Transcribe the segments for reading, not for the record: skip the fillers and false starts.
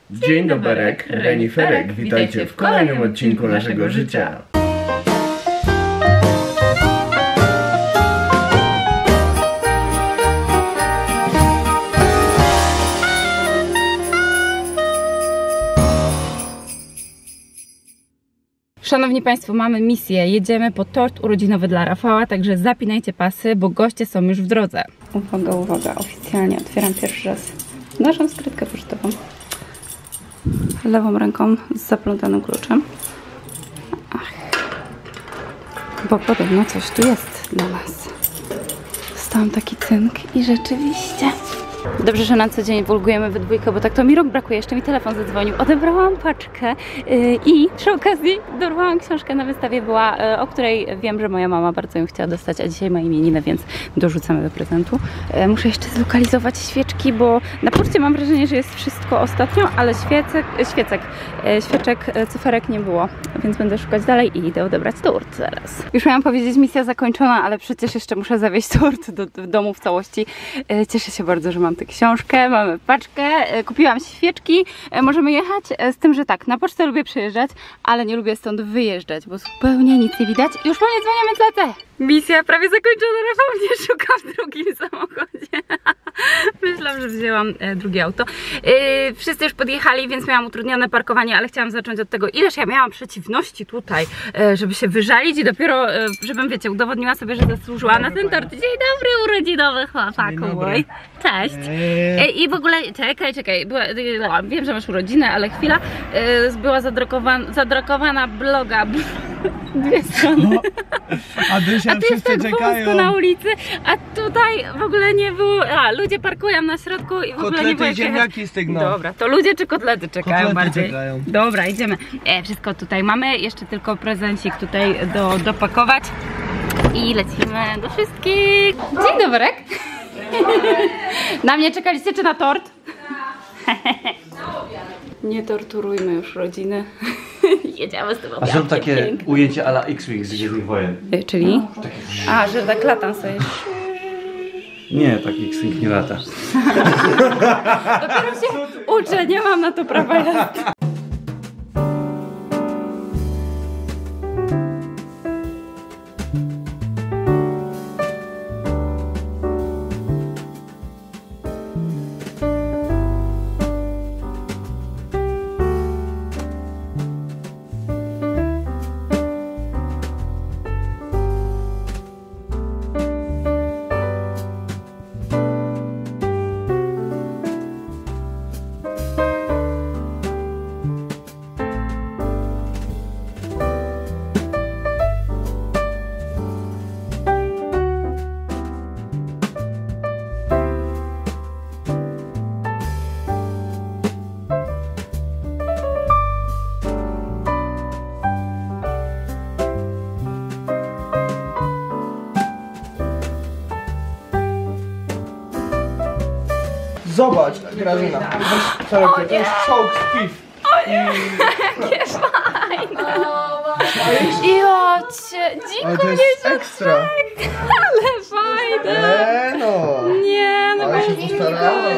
Dzień doberek, Reniferek, witajcie w kolejnym odcinku naszego życia. Szanowni Państwo, mamy misję. Jedziemy po tort urodzinowy dla Rafała, także zapinajcie pasy, bo goście są już w drodze. Uwaga, uwaga, oficjalnie otwieram pierwszy raz naszą skrytkę pocztową. Lewą ręką z zaplątanym kluczem. Ach. Bo podobno coś tu jest dla nas. Dostałam taki cynk i rzeczywiście... Dobrze, że na co dzień wulgujemy we dwójkę, bo tak to mi rąk brakuje. Jeszcze mi telefon zadzwonił. Odebrałam paczkę i przy okazji dorwałam książkę na wystawie była, o której wiem, że moja mama bardzo ją chciała dostać, a dzisiaj ma imieniny, więc dorzucamy do prezentu. Muszę jeszcze zlokalizować świeczki, bo na poczcie mam wrażenie, że jest wszystko ostatnio, ale świeczek, cyferek nie było, więc będę szukać dalej i idę odebrać tort zaraz. Już miałam powiedzieć, misja zakończona, ale przecież jeszcze muszę zawieźć tort do domu w całości. Cieszę się bardzo, że mam tę książkę, mamy paczkę, kupiłam świeczki, możemy jechać, z tym, że tak, na pocztę lubię przyjeżdżać, ale nie lubię stąd wyjeżdżać, bo zupełnie nic nie widać. Już po mnie dzwonią, więc lecę. Misja prawie zakończona, Rafał mnie szuka w drugim samochodzie. Myślałam, że wzięłam drugie auto. Wszyscy już podjechali, więc miałam utrudnione parkowanie, ale chciałam zacząć od tego, ileż ja miałam przeciwności tutaj, żeby się wyżalić i dopiero, żebym, wiecie, udowodniła sobie, że zasłużyła na ten tort. Dzień dobry, urodzinowy chłopaku. Cześć. I w ogóle, czekaj, wiem, że masz urodziny, ale chwila, była zadrukowana bloga. Dwie strony. A tu jest tak wąsko na ulicy, a tutaj w ogóle nie było. Ludzie parkują na środku i w ogóle nie było. Kotlety i ziemniaki stygną. Dobra, to ludzie czy kotlety czekają kotlety bardziej? Czekają. Dobra, idziemy. Wszystko tutaj mamy, jeszcze tylko prezencik tutaj dopakować i lecimy do wszystkich. Dzień doberek. Na mnie czekaliście czy na tort? Nie torturujmy już rodziny. Jedziemy z tym obiadkiem. A są takie ujęcie a la X-Wing z Gwiezdnych Wojen. Czyli? A, że tak latam sobie. Nie, tak X-Wing nie lata. Dopiero się uczę, nie mam na to prawa jazdy. Zobacz, Grażyna. To jest soak z piw. Jakie fajne! Jocie, dziękuję to jest ekstra. Ale fajne! No. Nie, no Ale się postarała.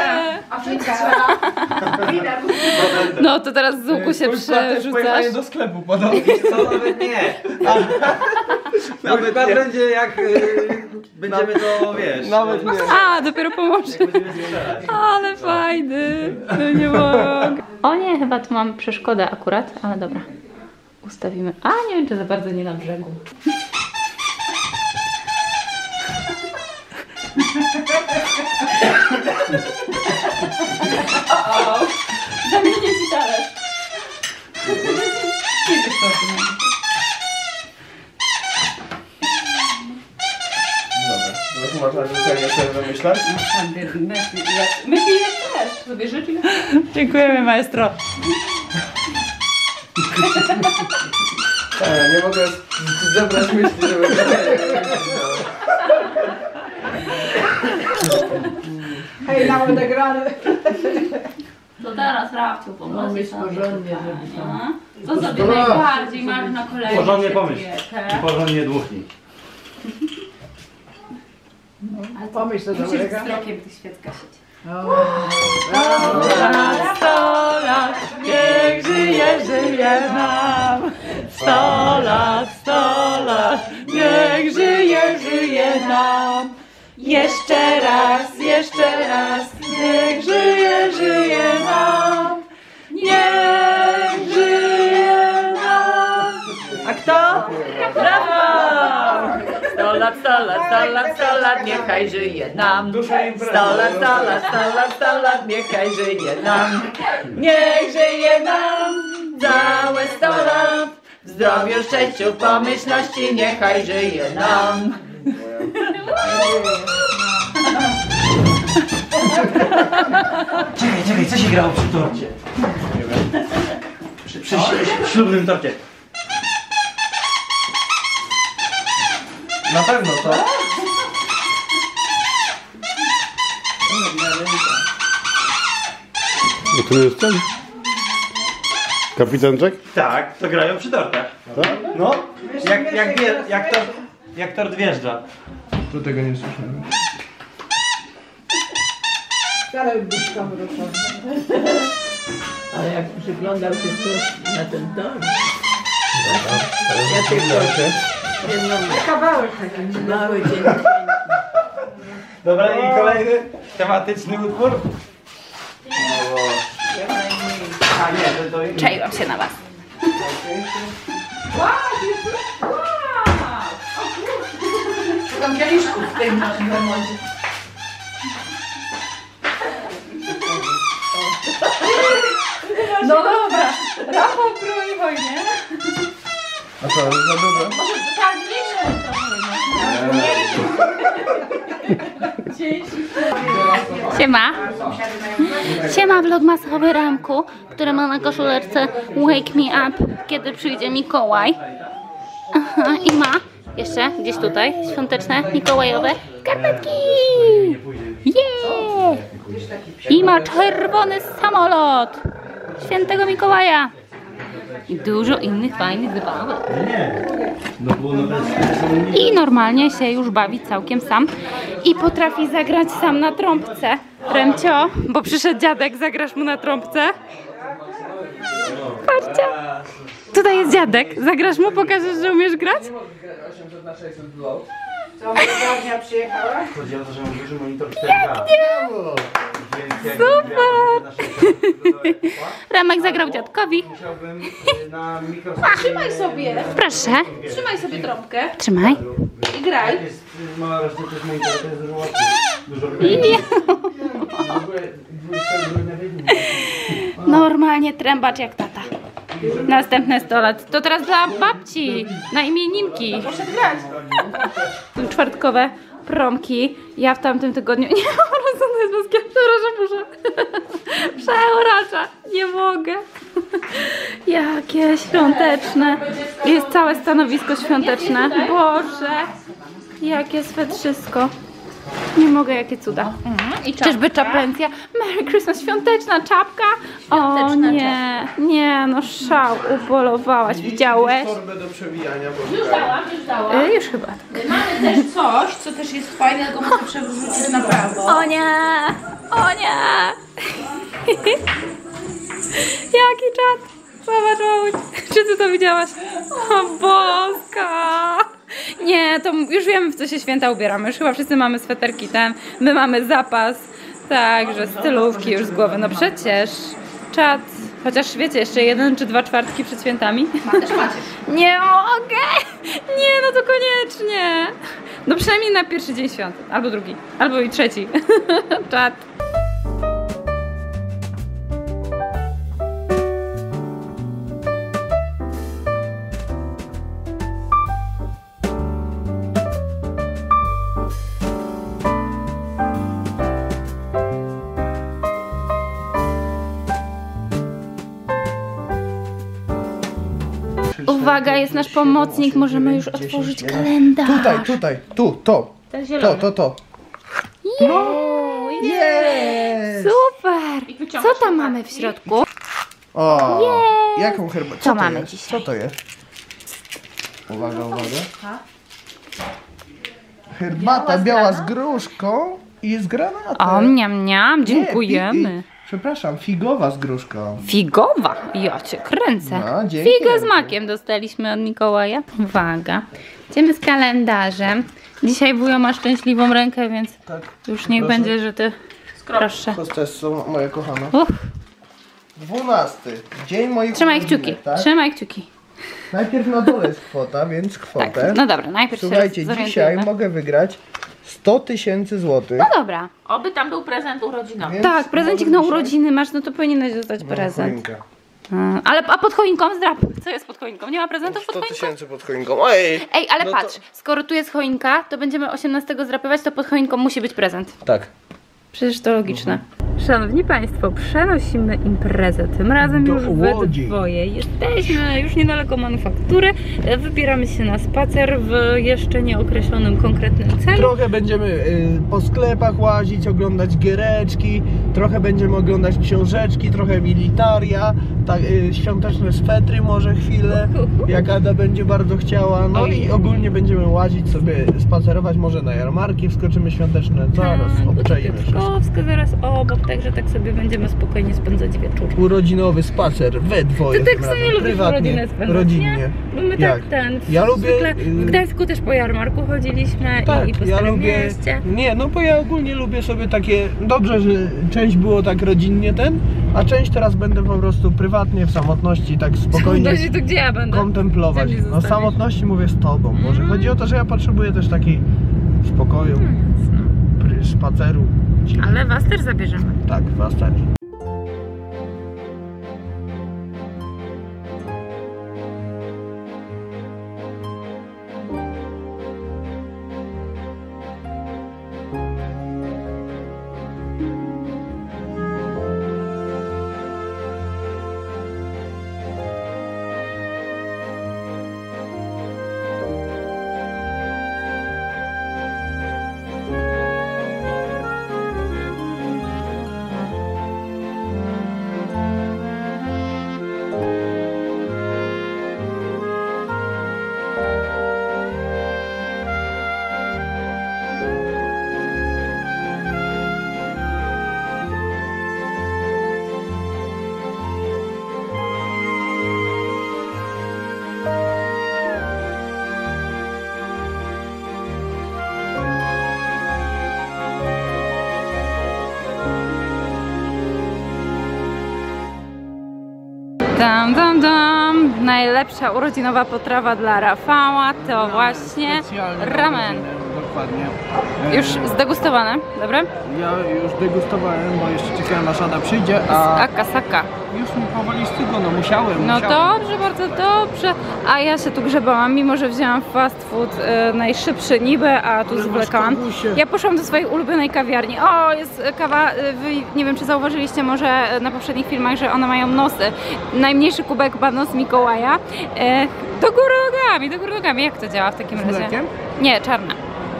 No to teraz z łuku się przerzucasz. Do sklepu podobnie. Co? Nawet nie. Nawet nie. Będzie jak będziemy to, wiesz. Nawet nie. A, dopiero pomoże. Ale fajny. No nie mogę. O nie, chyba tu mam przeszkodę akurat, ale dobra. Ustawimy. A, nie wiem, czy za bardzo nie na brzegu. Zamienię ci talerz. Dobra, można życzenie sobie wymyślać? Myśli też sobie życzy. Dziękujemy, maestro. Nie mogę zebrać myśli, żeby... Hej, nawet nagrany. To teraz Rafciu pomoże. Myśl porządnie, żeby tam... Co sobie najbardziej masz na kolei? Porządnie pomyśl. I porządnie dmuchnij. Pomyśl, co Musisz dobrego. wzrokiem tych świec gasić. Brawo. Na 100 żyje nam. 100 lat, 100 lat, niech żyje, żyje nam. Jeszcze raz, niech żyje, żyje nam. Niech żyje nam. A kto? Brawo! 100 lat, 100 lat, 100 lat, 100 lat, niechaj żyje nam. 100 lat, 100 lat, 100 lat, 100 lat, niechaj żyje nam. Niech żyje nam całe 100 lat. W zdrowiu, szczęściu, pomyślności, niechaj żyje nam. Czekaj, co się grało przy torcie? Przy ślubnym torcie. Na pewno, co? No to jest ten? Kapitan Jack? Tak, to grają przy tortach. Tak? No, jak tort wjeżdża. Tu tego nie słyszałem. Wcale buźka mruczona. Ale jak przyglądał się ktoś na ten dom. Ja tylko kawałek taki mały dzień. Dobra, i kolejny tematyczny utwór. A nie, to Czaiłam się na was. Szukam kieliszków w tym naszym remoncie. No dobra, Rafał broni wojnie. A co, już za dużo? Może tak mniejsze Siema. Siema vlogmasowy Ramku, który ma na koszuleczce Wake me up, kiedy przyjdzie Mikołaj. Aha, i ma jeszcze gdzieś tutaj świąteczne mikołajowe skarpetki. Yeah! I ma czerwony samolot Świętego Mikołaja. I dużo innych fajnych zabawek. I normalnie się już bawi całkiem sam. I potrafi zagrać sam na trąbce. Remcio, bo przyszedł dziadek, zagrasz mu na trąbce? Patrzcie. Tutaj jest dziadek, zagrasz mu, pokażesz, że umiesz grać? 800 na 600 blow. Co, Maria przyjechała? chodzi o to, że mam duży monitor 4K. Super! Remek zagrał dziadkowi. Musiałbym na mikrofonie... Trzymaj sobie, Proszę. trzymaj sobie trąbkę Trzymaj. i graj. Jest mała rozdzielczość monitora, to jest dużo łatwiej. Normalnie trębacz jak tata. Następne 100 lat. To teraz dla babci na imieninki. Proszę grać. Czwartkowe promki. Ja w tamtym tygodniu nie rozumiem z woskiem. Muszę. Przeuracza. Nie mogę. Jakie świąteczne. Jest całe stanowisko świąteczne. Boże. Jakie swetrzysko. Nie mogę, jakie cuda. Czyżby czaplencja? Merry Christmas, świąteczna czapka? O nie, nie, no szał, upolowałaś, widziałeś? Torbę do przewijania, bo Już dałam. Już chyba. Mamy też coś, co też jest fajne, tylko muszę przewrócić na prawo. O nie, o nie. Jaki czat? Zobacz, mamuś. Czy ty to widziałaś? O boska. Nie, to już wiemy, w co się święta ubieramy. Już chyba wszyscy mamy sweterki ten. My mamy zapas. Także stylówki już z głowy. No przecież. Czat. Chociaż wiecie, jeszcze 1 czy 2 czwartki przed świętami. Nie mogę. Nie, no to koniecznie. No przynajmniej na pierwszy dzień świąt. Albo drugi. Albo i trzeci. Czat. Uwaga, jest nasz pomocnik, możemy już otworzyć kalendarz. Tutaj, to. Ten zielony. To. Jest! Super! Co tam mamy w środku? O, jaką herbatę? Co mamy dzisiaj? Co to jest? Uwaga. Herbata biała z gruszką i z granatą. O, mniam, mniam, dziękujemy. Przepraszam, figowa z gruszką. Figowa? Ja cię kręcę. No, dzięki. Figę z makiem dostaliśmy od Mikołaja. Uwaga. Idziemy z kalendarzem. Dzisiaj wujo ma szczęśliwą rękę, więc Tak. już niech Proszę. będzie, że ty... Proszę. Hostessą, moja kochana. 12. Dzień moich Trzymaj urodzin, kciuki. tak? Trzymaj kciuki. Najpierw na dole jest kwota, więc kwotę. Tak, no dobra, najpierw Słuchajcie, się zorientujmy. dzisiaj mogę wygrać 100 000 złotych. No dobra. Oby tam był prezent urodzinowy. Więc Tak, prezencik mogę na dzisiaj- urodziny masz, no to powinieneś dostać No, prezent. choinkę. A pod choinką zdrap. Co jest pod choinką? Nie ma prezentów pod 100 choinką? 000 pod choinką. Ej! Ej, ale No to- patrz, skoro tu jest choinka, to będziemy 18 zdrapywać, to pod choinką musi być prezent. Tak. Przecież to logiczne. Szanowni Państwo, przenosimy imprezę. Tym razem Do już we Łodzi. dwoje. Jesteśmy już niedaleko manufaktury. Wybieramy się na spacer w jeszcze nieokreślonym konkretnym celu. Trochę będziemy po sklepach łazić, oglądać giereczki, trochę będziemy oglądać książeczki, trochę militaria, tak, świąteczne swetry może chwilę, jak Ada będzie bardzo chciała. No i ogólnie będziemy łazić sobie, spacerować może na jarmarki, wskoczymy świąteczne, zaraz obczajemy wszystko. Piotrkowska zaraz obok, także tak sobie będziemy spokojnie spędzać wieczór. Urodzinowy spacer we dwoje. Ty tak tym sobie razem, lubisz prywatnie, urodzinę spędzać, rodzinnie. nie? Bo my Jak? tak ten, Ja lubię, zwykle w Gdańsku też po jarmarku chodziliśmy Tak, i po ja Starym lubię. Mieście. Nie, no bo ja ogólnie lubię sobie takie. Dobrze, że część było tak rodzinnie a część teraz będę po prostu prywatnie w samotności, tak spokojnie To gdzie ja będę? kontemplować. Gdzie mnie No w zostawisz? samotności mówię z tobą. Może chodzi o to, że ja potrzebuję też takiej spokoju, spaceru. Ale was też zabierzemy. Tak, was też. Dam, dam, dam. Najlepsza urodzinowa potrawa dla Rafała to właśnie ramen. Dokładnie. Już zdegustowane, dobre? Ja już degustowałem, bo jeszcze czekałem aż Ada przyjdzie, Akasaka. już mi powoli stygło, no musiałem. No dobrze, bardzo dobrze. A ja się tu grzebałam, mimo że wzięłam fast food najszybszy niby, a tu zwlekałam. Ja poszłam do swojej ulubionej kawiarni. O, jest kawa, wy nie wiem czy zauważyliście może na poprzednich filmach, że one mają nosy. Najmniejszy kubek ma nos Mikołaja. Do góry nogami. Jak to działa w takim razie? Z mlekiem? Nie, czarna.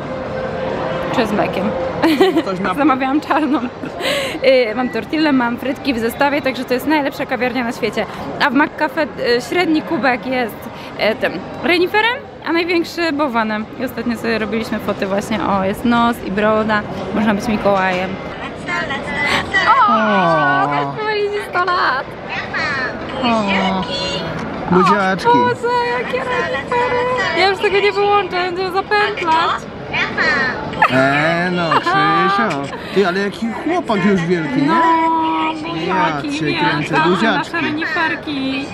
Czy z mlekiem? Zamawiałam czarną. Mam tortillę, mam frytki w zestawie, także to jest najlepsza kawiarnia na świecie. A w McCafe średni kubek jest tym reniferem, a największy bałwanem. I ostatnio sobie robiliśmy foty właśnie. O, jest nos i broda. Można być Mikołajem. O! Sprawili 100 lat! Buziaczki. O, co, jakie renifery! Ja już tego nie wyłączę, będę zapętlać. No, Krzysiu. Ty, ale jaki chłopak już wielki, nie? Ja cię kręcę, buziaczki. Nasze reniferki.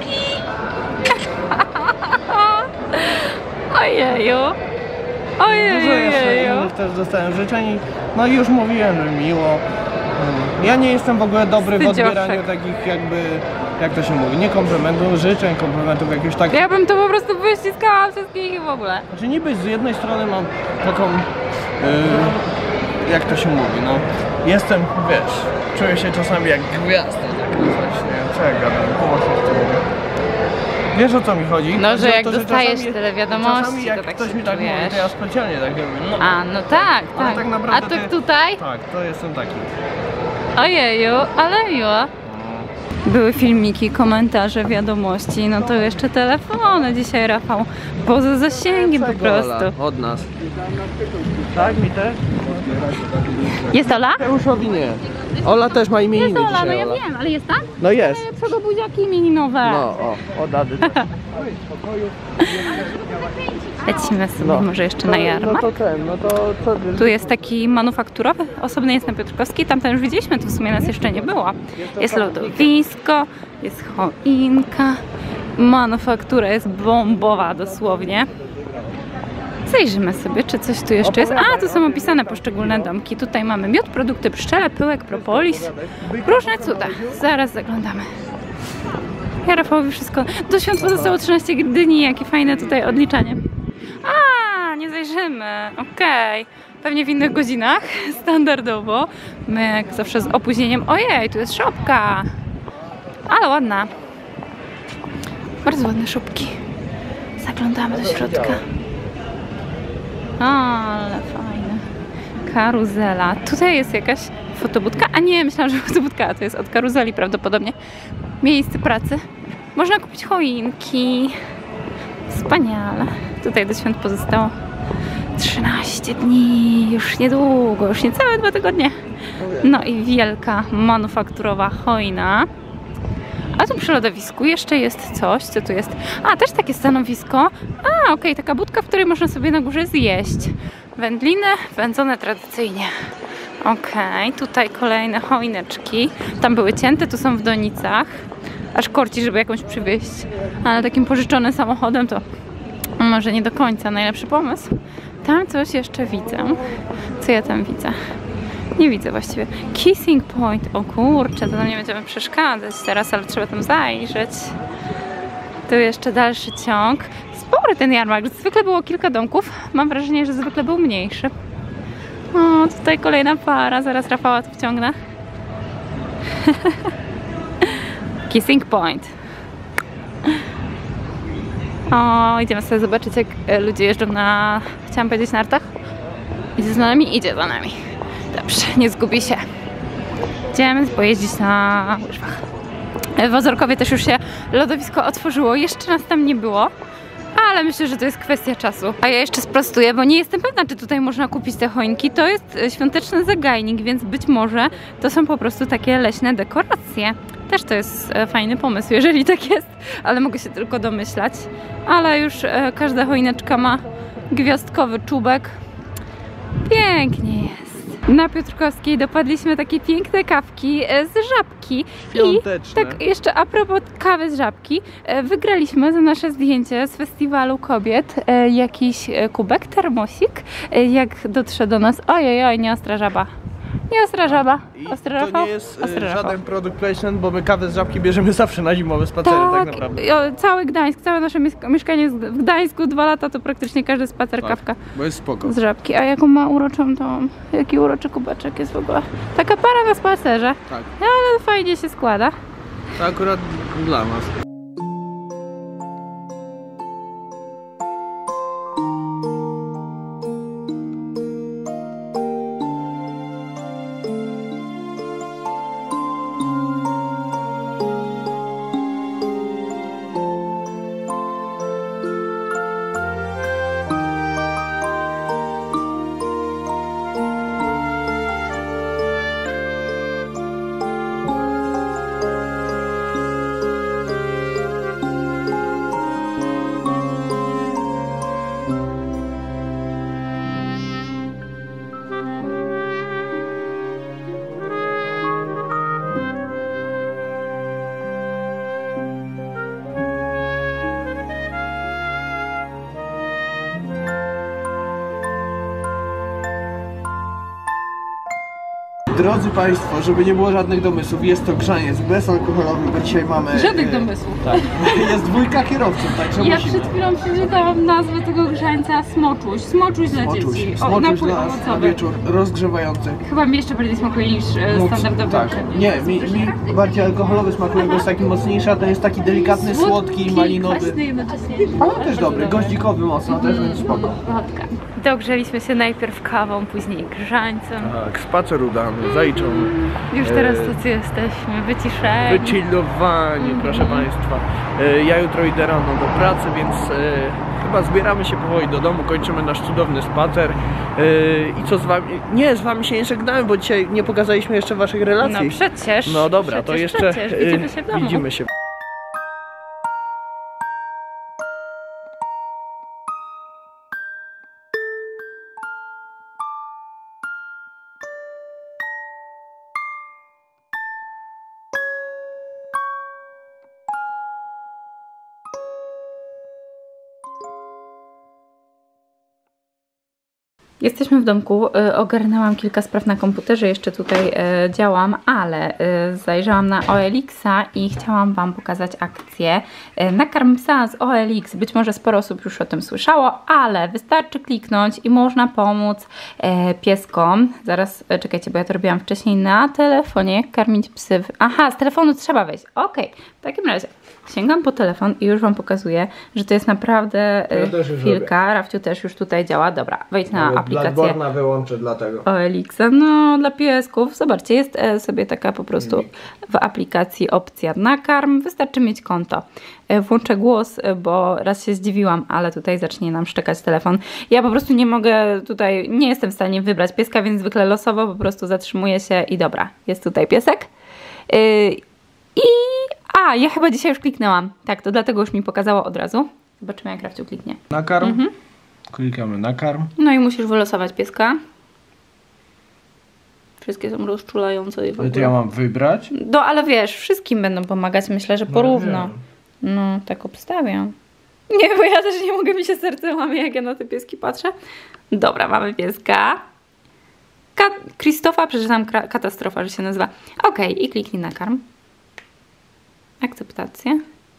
Ojeju. Dużo jeszcze innych też dostałem życzeń. No i już mówiłem, że miło. Ja nie jestem w ogóle dobry w Wstydzioszek. odbieraniu takich jakby, jak to się mówi, nie komplementów, życzeń, komplementów jakieś tak. Ja bym to po prostu wyściskała wszystkich w ogóle. Znaczy niby z jednej strony mam taką, jak to się mówi, no. Jestem, wiesz, czuję się czasami jak gwiazda taka właśnie. Co ja gadam? Wiesz o co mi chodzi? No, Chodzi że o jak to, dostajesz czasami- tyle wiadomości, czasami jak to tak ktoś się mi tak mówi, czujesz. to ja specjalnie tak robię. No. A, no tak, Ale tak. tak naprawdę A to ty- tutaj? Tak, to jestem taki. Ojeju, ale miło. Były filmiki, komentarze, wiadomości, no to jeszcze telefony dzisiaj, Rafał. Poza zasięgiem po prostu. Od nas. Tak, mi też? Jest Ola? Mateuszowi nie. Ola też ma imieniny Jest Ola, dzisiaj, no ja Ola. wiem, ale jest tam? No jest. Czego buziaki imieninowe. No, od Ady. Lecimy sobie No. może jeszcze na jarmark. No to co? Tu jest taki manufakturowy, osobny jest na Piotrkowskiej, tamten już widzieliśmy, tu w sumie nas jeszcze nie było. Jest lodowisko, jest choinka, manufaktura jest bombowa dosłownie. Zajrzymy sobie, czy coś tu jeszcze jest. A, tu są opisane poszczególne domki. Tutaj mamy miód, produkty pszczele, pyłek, propolis, różne cuda. Zaraz zaglądamy. Ja Rafałowi wszystko... Do świąt pozostało 13 dni, jakie fajne tutaj odliczanie. A, nie zajrzymy. Okej. Pewnie w innych godzinach, standardowo. My jak zawsze z opóźnieniem. Ojej, tu jest szopka. Ale ładna. Bardzo ładne szopki. Zaglądamy do środka. Ale fajne. Karuzela. Tutaj jest jakaś fotobudka. A nie, myślałam, że fotobudka. A to jest od karuzeli prawdopodobnie. Miejsce pracy. Można kupić choinki. Wspaniale. Tutaj do świąt pozostało 13 dni. Już niedługo. Już niecałe 2 tygodnie. No i wielka manufakturowa choina. A tu przy lodowisku jeszcze jest coś, co tu jest? A, też takie stanowisko. A, okej, taka budka, w której można sobie na górze zjeść. Wędliny wędzone tradycyjnie. Okej, tutaj kolejne choineczki. Tam były cięte, tu są w donicach. Aż korci, żeby jakąś przywieźć. Ale takim pożyczonym samochodem to może nie do końca najlepszy pomysł. Tam coś jeszcze widzę. Co ja tam widzę? Nie widzę właściwie. Kissing Point. O kurczę, to nam nie będziemy przeszkadzać teraz, ale trzeba tam zajrzeć. Tu jeszcze dalszy ciąg. Spory ten jarmark. Zwykle było kilka domków. Mam wrażenie, że zwykle był mniejszy. O, tutaj kolejna para. Zaraz Rafała tu wciągnę. Kissing Point. O, idziemy sobie zobaczyć, jak ludzie jeżdżą na... Chciałam powiedzieć nartach. Idzie za nami? Idzie za nami. Dobrze, nie zgubi się. Idziemy pojeździć na łyżwach. W Ozorkowie też już się lodowisko otworzyło. Jeszcze nas tam nie było, ale myślę, że to jest kwestia czasu. A ja jeszcze sprostuję, bo nie jestem pewna, czy tutaj można kupić te choinki. To jest świąteczny zagajnik, więc być może to są po prostu takie leśne dekoracje. Też to jest fajny pomysł, jeżeli tak jest, ale mogę się tylko domyślać. Ale już każda choineczka ma gwiazdkowy czubek. Pięknie jest. Na Piotrkowskiej dopadliśmy takie piękne kawki z żabki. Świąteczne. I tak jeszcze a propos kawy z żabki, wygraliśmy za nasze zdjęcie z festiwalu kobiet jakiś kubek, termosik. Jak dotrze do nas, ojej, nie ostra żaba. Nie ostra żaba. Ostry to Rafał? nie jest Ostry Rafał. żaden product placement, bo my kawę z żabki bierzemy zawsze na zimowe spacery, tak naprawdę. Cały Gdańsk, całe nasze mieszkanie w Gdańsku 2 lata to praktycznie każdy spacer kawka Bo jest spoko. z żabki. A jaką ma uroczą tą, jaki uroczy kubeczek jest w ogóle. Taka para na spacerze. Tak. Ale fajnie się składa. To akurat dla nas. Drodzy Państwo, żeby nie było żadnych domysłów, jest to grzaniec bezalkoholowy, bo dzisiaj mamy... Żadnych domysłów. Jest 2 kierowców, także Ja musimy. przed chwilą przeczytałam nazwę tego grzańca Smoczuś. Smoczuś dla dzieci. O, Smoczuś napój dla nas na owocowy. wieczór, rozgrzewający. Chyba mi jeszcze bardziej smakuje niż standardowy. Tak, nie, mi bardziej alkoholowy smakuje, bo jest taki mocniejszy, a ten jest taki delikatny, słodki, malinowy. Kwaśny jednocześnie. Ale też dobry, goździkowy mocno, też więc spoko. Wodka. Dogrzeliśmy się najpierw kawą, później grzańcem. Tak, spacer udany, zaliczony. Już teraz tacy jesteśmy, wyciszeni. Wychillowani, proszę Państwa. Ja jutro idę rano do pracy, więc chyba zbieramy się powoli do domu, kończymy nasz cudowny spacer. I co z wami? Nie, z wami się nie żegnamy, bo dzisiaj nie pokazaliśmy jeszcze waszych relacji. No przecież. No dobra, to jeszcze widzimy się w domu. widzimy się. Jesteśmy w domku, ogarnęłam kilka spraw na komputerze, jeszcze tutaj działam, ale zajrzałam na OLX-a i chciałam Wam pokazać akcję. Nakarm psa z OLX, być może sporo osób już o tym słyszało, ale wystarczy kliknąć i można pomóc pieskom. Zaraz, czekajcie, bo ja to robiłam wcześniej na telefonie, jak karmić psy. Aha, z telefonu trzeba wejść, okej, w takim razie. Sięgam po telefon i już Wam pokazuję, że to jest naprawdę chwilka. Rafciu też już tutaj działa. Dobra, wejdź na aplikację. Bloodborne'a wyłączę dlatego. OLX-a, no dla piesków. Zobaczcie, jest sobie taka po prostu w aplikacji opcja nakarm. Wystarczy mieć konto. Włączę głos, bo raz się zdziwiłam, ale tutaj zacznie nam szczekać telefon. Ja po prostu nie mogę tutaj, nie jestem w stanie wybrać pieska, więc zwykle losowo po prostu zatrzymuję się i dobra, jest tutaj piesek. Ja chyba dzisiaj już kliknęłam. Tak, to dlatego już mi pokazało od razu. Zobaczymy, jak Rafciu kliknie. Nakarm. Klikamy nakarm. No i musisz wylosować pieska. Wszystkie są rozczulające i w ogóle. To ja mam wybrać? No ale wiesz, wszystkim będą pomagać. Myślę, że porówno. No, tak obstawiam. Nie, bo ja też nie mogę, mi się serce łamie, jak ja na te pieski patrzę. Dobra, mamy pieska. Krzysztofa, przeczytam, katastrofa, że się nazywa. Okej, i kliknij nakarm. Akceptacja.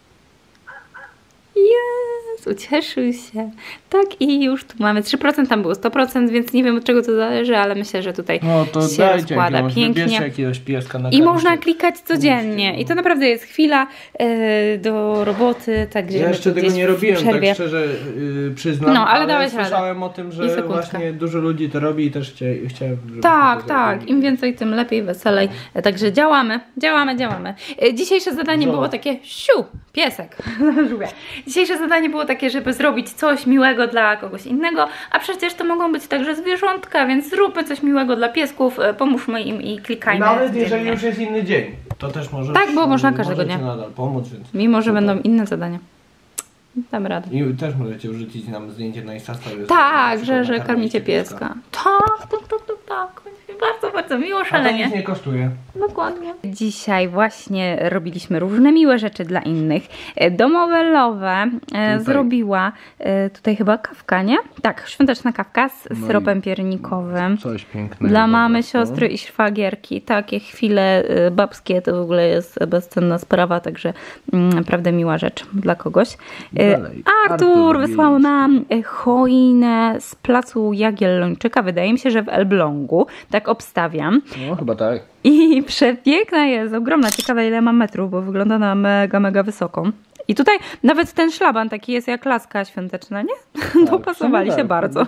Jest, ucieszył się. Tak, i już tu mamy 3%, tam było 100%, więc nie wiem, od czego to zależy, ale myślę, że tutaj no to się rozkłada pięknie. Jakiegoś pieska na I można klikać codziennie. I to naprawdę jest chwila do roboty. Tak, ja jeszcze tego nie robiłem, tak szczerze przyznam. No, ale dałeś słyszałem o tym, że właśnie dużo ludzi to robi i też chciałem, żeby tak. Im więcej, tym lepiej, weselej. Także działamy. Dzisiejsze zadanie było takie, piesek. Dzisiejsze zadanie było takie, żeby zrobić coś miłego dla kogoś innego, a przecież to mogą być także zwierzątka, więc zróbmy coś miłego dla piesków, pomóżmy im i klikajmy. Nawet jeżeli już jest inny dzień, to też może. Tak, bo można każdego dnia. Nadal pomóc, więc mimo, że będą inne zadania. Damy radę. I też możecie wrzucić nam zdjęcie na Instagram. Tak, że karmicie pieska. Tak. Bardzo miło, szalenie. A to nic nie kosztuje. Dokładnie. Dzisiaj właśnie robiliśmy różne miłe rzeczy dla innych. Domowe Love zrobiła tutaj chyba kawka, nie? Tak, świąteczna kawka z syropem piernikowym. Coś pięknego. Dla mamy, siostry i szwagierki. Takie chwile babskie to w ogóle jest bezcenna sprawa, także naprawdę miła rzecz dla kogoś. Artur wysłał nam choinę z placu Jagiellończyka, wydaje mi się, że w Elblągu. Tak obstawiam. No chyba tak. I przepiękna jest, ogromna. Ciekawe, ile ma metrów, bo wygląda na mega wysoką. I tutaj nawet ten szlaban taki jest jak laska świąteczna, nie? Tak, dopasowali się bardzo.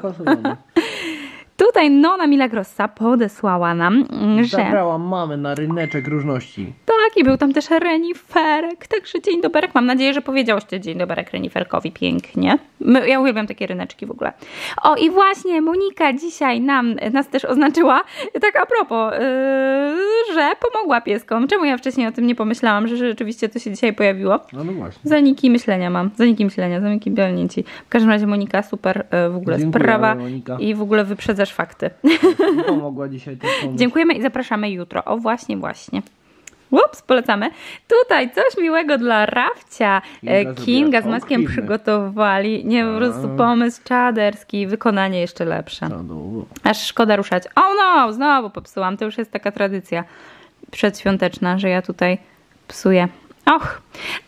Tutaj Nona Milagrossa podesłała nam, że... Zabrałam mamę na ryneczek różności. Tak, i był tam też reniferek, także dzień doberek. Mam nadzieję, że powiedziałyście dzień doberek reniferkowi pięknie. Ja uwielbiam takie ryneczki w ogóle. O, i właśnie Monika dzisiaj nas też oznaczyła, tak a propos, że pomogła pieskom. Czemu ja wcześniej o tym nie pomyślałam, że rzeczywiście to się dzisiaj pojawiło? No właśnie. Zaniki myślenia mam, zaniki pielnięci. W każdym razie Monika, super w ogóle sprawa Monika. I w ogóle wyprzedzasz fakty. Pomogła dzisiaj też pomóc. Dziękujemy i zapraszamy jutro. O, właśnie. Ups, polecamy. Tutaj coś miłego dla Rafcia. Kinga z Maćkiem przygotowali. Nie, po prostu pomysł czaderski, wykonanie jeszcze lepsze. Aż szkoda ruszać. O no, znowu popsułam. To już jest taka tradycja przedświąteczna, że ja tutaj psuję. Och.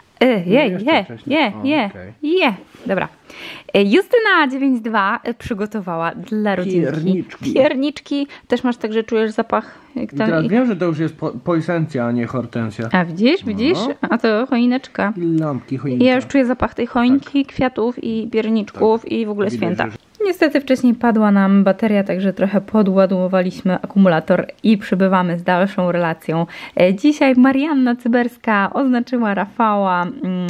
Dobra. Justyna 92 przygotowała dla rodzinki pierniczki. Też masz tak, że czujesz zapach? Jak tam teraz wiem, że to już jest poisencja, a nie hortensja. A widzisz? No. A to choineczka. Lampki, choinka. Ja już czuję zapach tej choinki, kwiatów i pierniczków i w ogóle święta. Niestety wcześniej padła nam bateria, także trochę podładowaliśmy akumulator i przybywamy z dalszą relacją. Dzisiaj Marianna Cyberska oznaczyła Rafała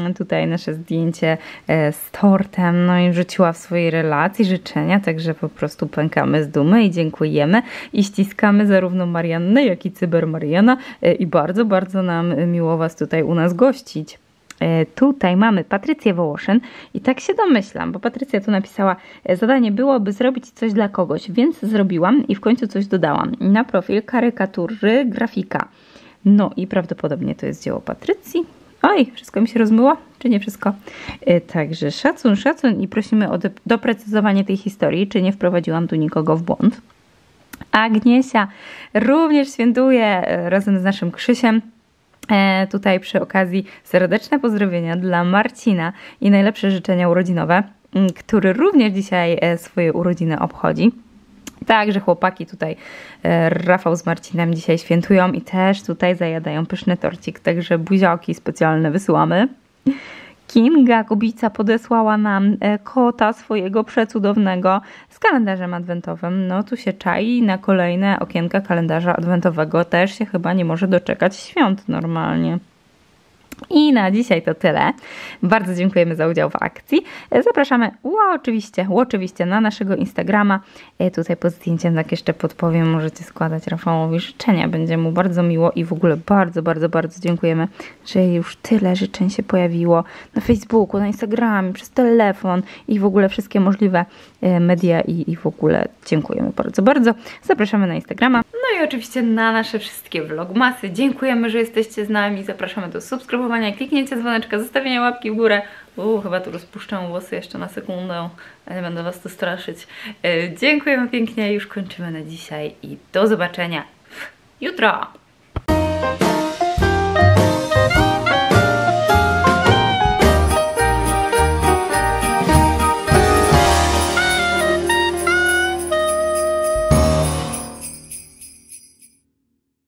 tutaj nasze zdjęcie z tortem, no i wrzuciła w swojej relacji życzenia, także po prostu pękamy z dumy i dziękujemy i ściskamy zarówno Mariannę, jak i Cyber Mariana i bardzo, bardzo nam miło Was tutaj u nas gościć. Tutaj mamy Patrycję Wołoszyn i tak się domyślam, bo Patrycja tu napisała: zadanie byłoby zrobić coś dla kogoś, więc zrobiłam i w końcu coś dodałam na profil karykatury grafika. No i prawdopodobnie to jest dzieło Patrycji. Oj, wszystko mi się rozmyło? Czy nie wszystko? Także szacun, szacun i prosimy o doprecyzowanie tej historii, czy nie wprowadziłam tu nikogo w błąd. Agniesia również świętuje razem z naszym Krzysiem. Tutaj przy okazji serdeczne pozdrowienia dla Marcina i najlepsze życzenia urodzinowe, który również dzisiaj swoje urodziny obchodzi. Także chłopaki tutaj, Rafał z Marcinem dzisiaj świętują i też tutaj zajadają pyszny torcik, także buziaki specjalne wysyłamy. Kinga Kubica podesłała nam kota swojego przecudownego z kalendarzem adwentowym. No tu się czai na kolejne okienka kalendarza adwentowego. Też się chyba nie może doczekać świąt normalnie. I na dzisiaj to tyle. Bardzo dziękujemy za udział w akcji. Zapraszamy oczywiście na naszego Instagrama. Tutaj pod zdjęciem tak jeszcze podpowiem, możecie składać Rafałowi życzenia. Będzie mu bardzo miło i w ogóle bardzo, bardzo, bardzo dziękujemy, że już tyle życzeń się pojawiło na Facebooku, na Instagramie, przez telefon i w ogóle wszystkie możliwe media i w ogóle dziękujemy bardzo, bardzo. Zapraszamy na Instagrama. No i oczywiście na nasze wszystkie vlogmasy. Dziękujemy, że jesteście z nami. Zapraszamy do subskrybowania, kliknięcia dzwoneczka, zostawienia łapki w górę. Chyba tu rozpuszczę włosy jeszcze na sekundę, nie będę Was tu straszyć. Dziękujemy pięknie, już kończymy na dzisiaj i do zobaczenia jutro.